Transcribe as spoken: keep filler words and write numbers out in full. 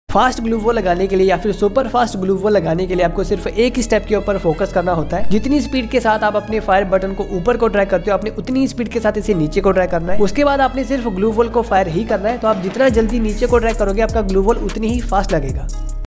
Fast glue wall लगाने के लिए या फिर सुपर फास्ट ग्लू वॉल लगाने के लिए आपको सिर्फ एक ही स्टेप के ऊपर फोकस करना होता है। जितनी स्पीड के साथ आप अपने फायर बटन को ऊपर को ड्रैग करते हो, आपने उतनी स्पीड के साथ इसे नीचे को ड्रैग करना है। उसके बाद आपने सिर्फ ग्लू वॉल को फायर ही करना है। तो आप जितना जल्दी नीचे को ड्रैग करोगे आपका ग्लू वॉल उतनी ही फास्ट लगेगा।